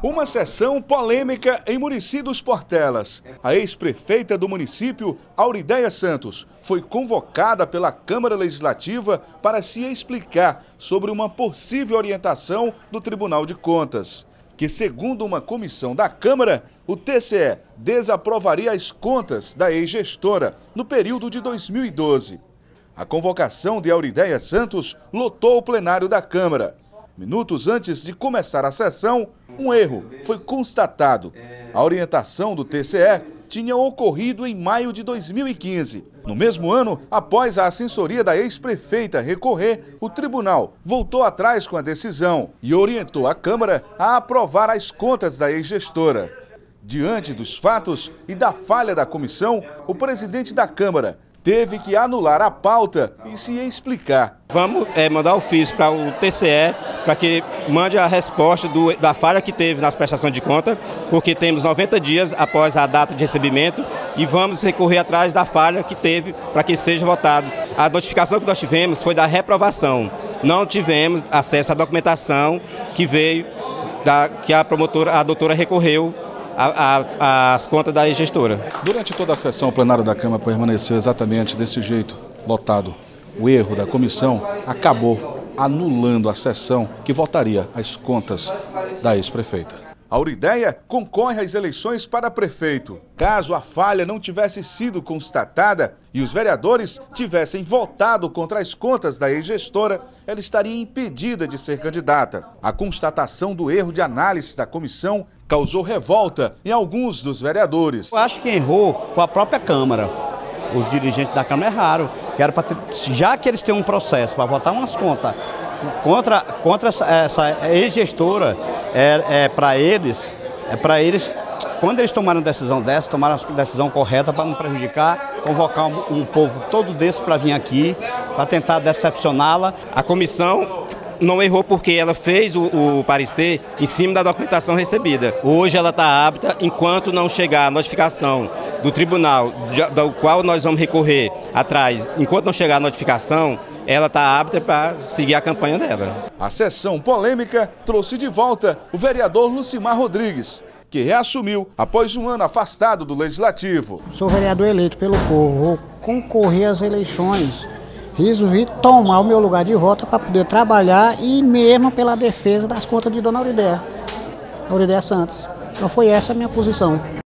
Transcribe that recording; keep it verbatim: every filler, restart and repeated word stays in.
Uma sessão polêmica em Murici dos Portelas. A ex-prefeita do município, Aurideia Santos, foi convocada pela Câmara Legislativa para se explicar sobre uma possível orientação do Tribunal de Contas, que, segundo uma comissão da Câmara, o T C E desaprovaria as contas da ex-gestora no período de dois mil e doze. A convocação de Aurideia Santos lotou o plenário da Câmara. Minutos antes de começar a sessão, um erro foi constatado. A orientação do T C E tinha ocorrido em maio de dois mil e quinze. No mesmo ano, após a assessoria da ex-prefeita recorrer, o tribunal voltou atrás com a decisão e orientou a Câmara a aprovar as contas da ex-gestora. Diante dos fatos e da falha da comissão, o presidente da Câmara teve que anular a pauta e se explicar. Vamos é, mandar ofício para o T C E para que mande a resposta do, da falha que teve nas prestações de conta, porque temos noventa dias após a data de recebimento e vamos recorrer atrás da falha que teve para que seja votado. A notificação que nós tivemos foi da reprovação. Não tivemos acesso à documentação que veio, da, que a promotora, a doutora recorreu A, a, as contas da gestora. Durante toda a sessão, o plenário da Câmara permaneceu exatamente desse jeito, lotado. O erro da comissão acabou anulando a sessão que votaria as contas da ex-prefeita. A Aurideia concorre às eleições para prefeito. Caso a falha não tivesse sido constatada e os vereadores tivessem votado contra as contas da ex-gestora, ela estaria impedida de ser candidata. A constatação do erro de análise da comissão causou revolta em alguns dos vereadores. Eu acho que errou foi a própria Câmara. Os dirigentes da Câmara erraram. Que era pra ter, já que eles têm um processo para votar umas contas contra, contra essa, essa ex-gestora, é, é para eles, é para eles, quando eles tomaram uma decisão dessa, tomaram a decisão correta para não prejudicar, convocar um, um povo todo desse para vir aqui, para tentar decepcioná-la. A comissão não errou porque ela fez o, o parecer em cima da documentação recebida. Hoje ela está apta, enquanto não chegar a notificação do tribunal, do qual nós vamos recorrer atrás, enquanto não chegar a notificação, ela está apta para seguir a campanha dela. A sessão polêmica trouxe de volta o vereador Lucimar Rodrigues, que reassumiu após um ano afastado do Legislativo. Sou vereador eleito pelo povo, vou concorrer às eleições. Resolvi tomar o meu lugar de volta para poder trabalhar e mesmo pela defesa das contas de Dona Aurideia, Aurideia Santos. Então foi essa a minha posição.